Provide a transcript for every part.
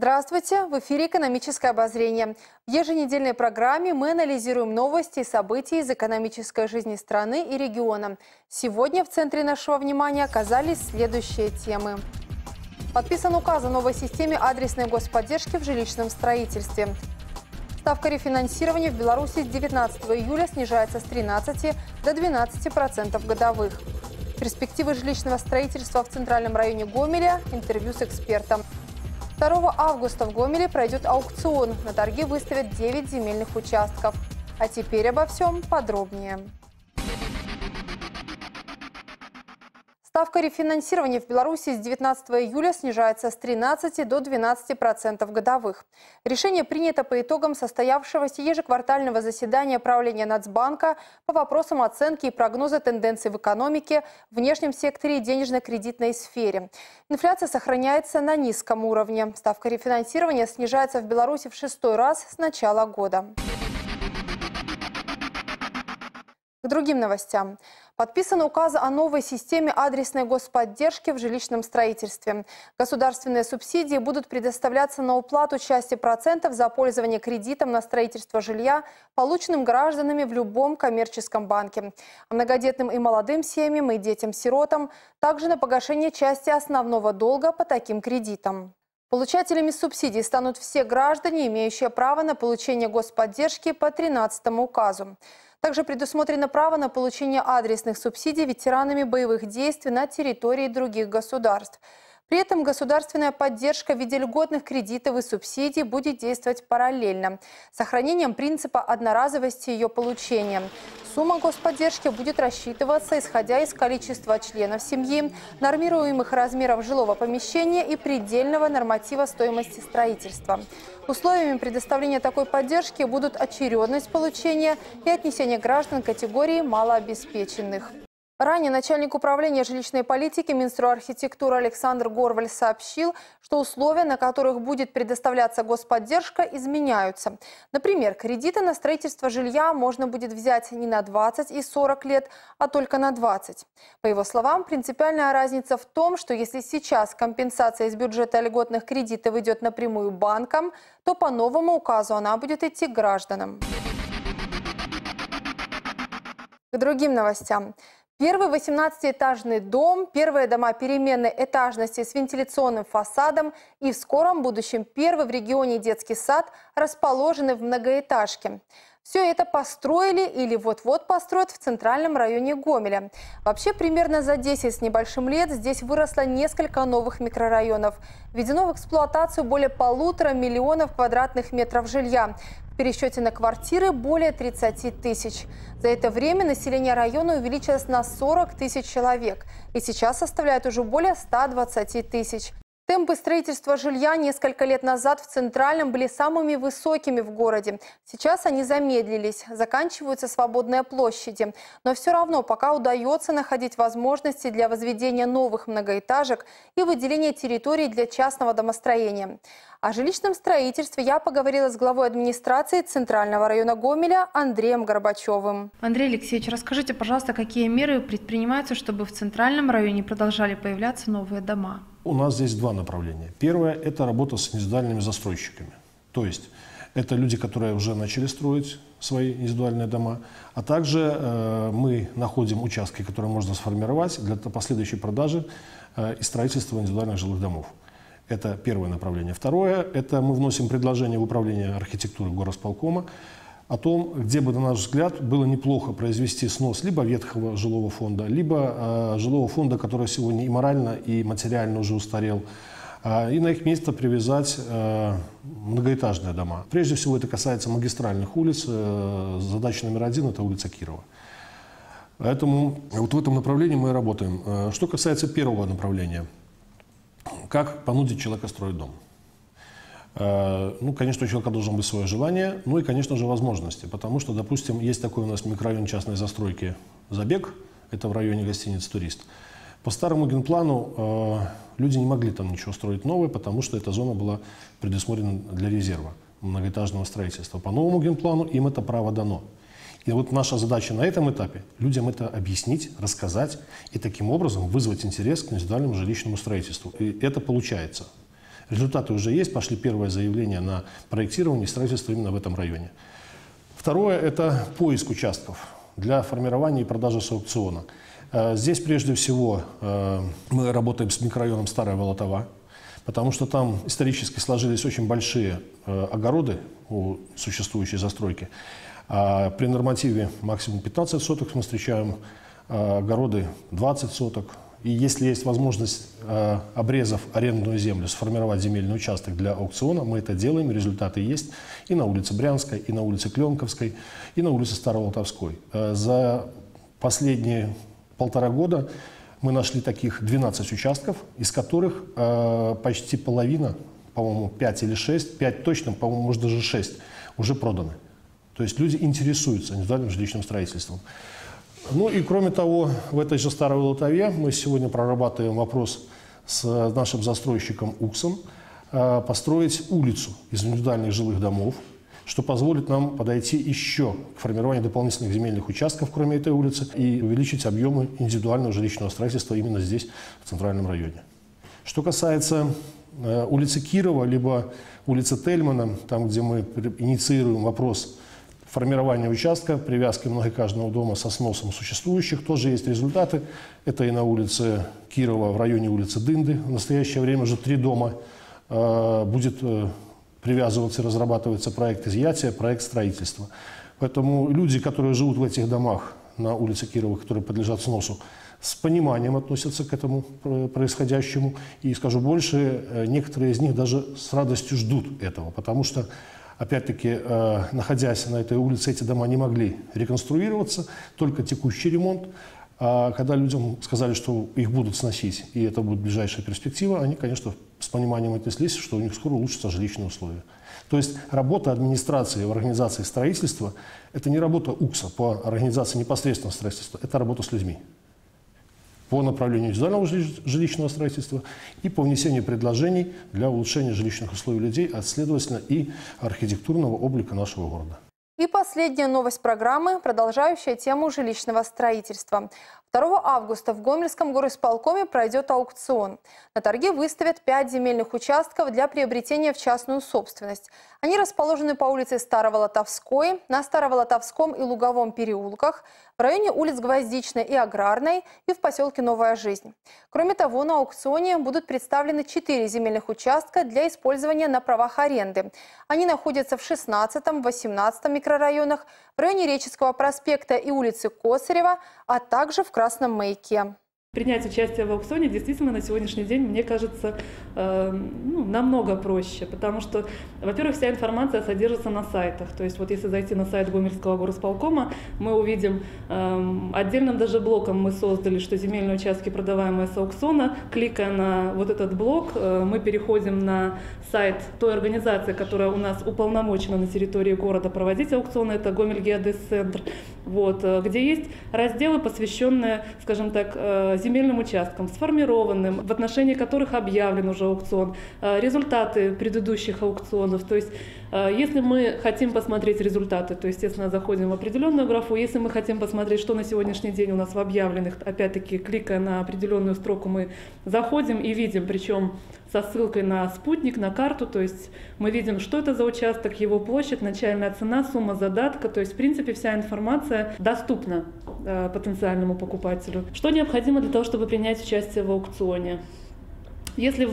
Здравствуйте! В эфире «Экономическое обозрение». В еженедельной программе мы анализируем новости и события из экономической жизни страны и региона. Сегодня в центре нашего внимания оказались следующие темы. Подписан указ о новой системе адресной господдержки в жилищном строительстве. Ставка рефинансирования в Беларуси с 19 июля снижается с 13 до 12% годовых. Перспективы жилищного строительства в центральном районе Гомеля. Интервью с экспертом. 2 августа в Гомеле пройдет аукцион. На торги выставят 9 земельных участков. А теперь обо всем подробнее. Ставка рефинансирования в Беларуси с 19 июля снижается с 13 до 12% годовых. Решение принято по итогам состоявшегося ежеквартального заседания правления Нацбанка по вопросам оценки и прогноза тенденций в экономике, внешнем секторе и денежно-кредитной сфере. Инфляция сохраняется на низком уровне. Ставка рефинансирования снижается в Беларуси в 6-й раз с начала года. К другим новостям. Подписан указ о новой системе адресной господдержки в жилищном строительстве. Государственные субсидии будут предоставляться на уплату части процентов за пользование кредитом на строительство жилья, полученным гражданами в любом коммерческом банке. А многодетным и молодым семьям и детям-сиротам также на погашение части основного долга по таким кредитам. Получателями субсидий станут все граждане, имеющие право на получение господдержки по 13-му указу. Также предусмотрено право на получение адресных субсидий ветеранами боевых действий на территории других государств. При этом государственная поддержка в виде льготных кредитов и субсидий будет действовать параллельно, с сохранением принципа одноразовости ее получения. Сумма господдержки будет рассчитываться, исходя из количества членов семьи, нормируемых размеров жилого помещения и предельного норматива стоимости строительства. Условиями предоставления такой поддержки будут очередность получения и отнесение граждан к категории малообеспеченных. Ранее начальник управления жилищной политики Минстройархитектуры Александр Горваль сообщил, что условия, на которых будет предоставляться господдержка, изменяются. Например, кредиты на строительство жилья можно будет взять не на 20 и 40 лет, а только на 20. По его словам, принципиальная разница в том, что если сейчас компенсация из бюджета льготных кредитов идет напрямую банкам, то по новому указу она будет идти гражданам. К другим новостям. Первый 18-этажный дом, первые дома переменной этажности с вентиляционным фасадом и в скором будущем первый в регионе детский сад расположены в многоэтажке. Все это построили или вот-вот построят в центральном районе Гомеля. Вообще, примерно за 10 с небольшим лет здесь выросло несколько новых микрорайонов. Введено в эксплуатацию более 1,5 миллиона квадратных метров жилья. В пересчете на квартиры более 30 тысяч. За это время население района увеличилось на 40 тысяч человек и сейчас составляет уже более 120 тысяч. Темпы строительства жилья несколько лет назад в Центральном были самыми высокими в городе. Сейчас они замедлились, заканчиваются свободные площади. Но все равно пока удается находить возможности для возведения новых многоэтажек и выделения территорий для частного домостроения. О жилищном строительстве я поговорила с главой администрации Центрального района Гомеля Андреем Горбачевым. Андрей Алексеевич, расскажите, пожалуйста, какие меры предпринимаются, чтобы в Центральном районе продолжали появляться новые дома? У нас здесь два направления. Первое – это работа с индивидуальными застройщиками. То есть это люди, которые уже начали строить свои индивидуальные дома, а также мы находим участки, которые можно сформировать для последующей продажи и строительства индивидуальных жилых домов. Это первое направление. Второе – это мы вносим предложение в управление архитектуры горосполкома о том, где бы, на наш взгляд, было неплохо произвести снос либо ветхого жилого фонда, либо жилого фонда, который сегодня и морально, и материально уже устарел, и на их место привязать многоэтажные дома. Прежде всего это касается магистральных улиц. Задача номер 1 – это улица Кирова. Поэтому вот в этом направлении мы работаем. Что касается первого направления – как понудить человека строить дом? Ну, конечно, у человека должно быть свое желание, ну и, конечно же, возможности. Потому что, допустим, есть такой у нас микрорайон частной застройки «Забег», это в районе гостиницы «Турист». По старому генплану люди не могли там ничего строить новое, потому что эта зона была предусмотрена для резерва многоэтажного строительства. По новому генплану им это право дано. И вот наша задача на этом этапе – людям это объяснить, рассказать и таким образом вызвать интерес к индивидуальному жилищному строительству. И это получается. Результаты уже есть, пошли первые заявления на проектирование и строительство именно в этом районе. Второе – это поиск участков для формирования и продажи с аукциона. Здесь прежде всего мы работаем с микрорайоном Старая Волотова, потому что там исторически сложились очень большие огороды у существующей застройки. При нормативе максимум 15 соток мы встречаем огороды 20 соток. И если есть возможность, обрезав арендную землю, сформировать земельный участок для аукциона, мы это делаем, результаты есть и на улице Брянской, и на улице Кленковской, и на улице Староволотовской. За последние 1,5 года мы нашли таких 12 участков, из которых почти половина, по-моему, 5 или 6, 5 точно, по-моему, может даже 6, уже проданы. То есть люди интересуются индивидуальным жилищным строительством. Ну и кроме того, в этой же Старой Волотове мы сегодня прорабатываем вопрос с нашим застройщиком УКСом построить улицу из индивидуальных жилых домов, что позволит нам подойти еще к формированию дополнительных земельных участков, кроме этой улицы, и увеличить объемы индивидуального жилищного строительства именно здесь, в центральном районе. Что касается улицы Кирова, либо улицы Тельмана, там, где мы инициируем вопрос формирования участка, привязки многоэтажного дома со сносом существующих, тоже есть результаты. Это и на улице Кирова, в районе улицы Дынды. В настоящее время уже 3 дома будет привязываться и разрабатывается проект изъятия, проект строительства. Поэтому люди, которые живут в этих домах на улице Кирова, которые подлежат сносу, с пониманием относятся к этому происходящему. И скажу больше, некоторые из них даже с радостью ждут этого, потому что опять-таки, находясь на этой улице, эти дома не могли реконструироваться, только текущий ремонт. А когда людям сказали, что их будут сносить, и это будет ближайшая перспектива, они, конечно, с пониманием отнеслись, что у них скоро улучшатся жилищные условия. То есть работа администрации в организации строительства – это не работа УКСа по организации непосредственного строительства, это работа с людьми по направлению индивидуального жилищного строительства и по внесению предложений для улучшения жилищных условий людей, а следовательно и архитектурного облика нашего города. И последняя новость программы, продолжающая тему жилищного строительства. 2 августа в Гомельском горисполкоме пройдет аукцион. На торги выставят 5 земельных участков для приобретения в частную собственность. Они расположены по улице Староволотовской, на Староволотовском и Луговом переулках, в районе улиц Гвоздичной и Аграрной и в поселке Новая Жизнь. Кроме того, на аукционе будут представлены 4 земельных участка для использования на правах аренды. Они находятся в 16-18 микрорайонах, в районе Реческого проспекта и улицы Косарева, а также в Красном Маяке. Принять участие в аукционе действительно на сегодняшний день, мне кажется, намного проще, потому что, во-первых, вся информация содержится на сайтах. То есть вот если зайти на сайт Гомельского горисполкома, мы увидим, отдельным даже блоком мы создали, что земельные участки, продаваемые с аукциона. Кликая на вот этот блок, мы переходим на сайт той организации, которая у нас уполномочена на территории города проводить аукционы, это Гомель-Геодез-центр, вот, где есть разделы, посвященные, скажем так, земельным участкам, сформированным, в отношении которых объявлен уже аукцион, результаты предыдущих аукционов. То есть, если мы хотим посмотреть результаты, то, естественно, заходим в определенную графу. Если мы хотим посмотреть, что на сегодняшний день у нас в объявленных, опять-таки, кликая на определенную строку, мы заходим и видим, причем со ссылкой на спутник, на карту, то есть мы видим, что это за участок, его площадь, начальная цена, сумма задатка, то есть, в принципе, вся информация доступна потенциальному покупателю. Что необходимо для того, чтобы принять участие в аукционе? Если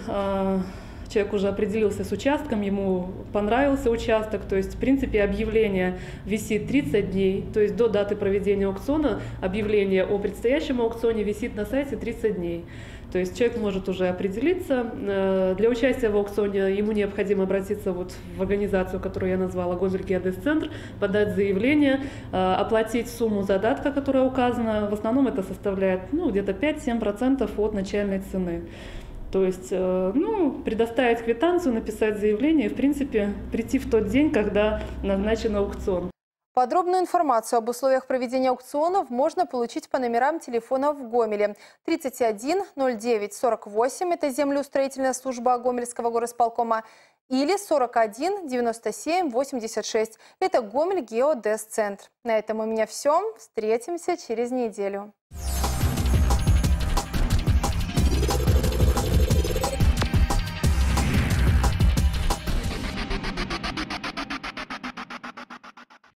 человек уже определился с участком, ему понравился участок, то есть, в принципе, объявление висит 30 дней, то есть до даты проведения аукциона объявление о предстоящем аукционе висит на сайте 30 дней. То есть человек может уже определиться. Для участия в аукционе ему необходимо обратиться вот в организацию, которую я назвала, Гомель-Геодез-центр, подать заявление, оплатить сумму задатка, которая указана. В основном это составляет где-то 5-7% от начальной цены. То есть предоставить квитанцию, написать заявление и, в принципе, прийти в тот день, когда назначен аукцион. Подробную информацию об условиях проведения аукционов можно получить по номерам телефонов в Гомеле. 31 09 48 – это землеустроительная служба Гомельского горисполкома, или 41 97 86 – это Гомель-Геодез-центр. На этом у меня все. Встретимся через неделю.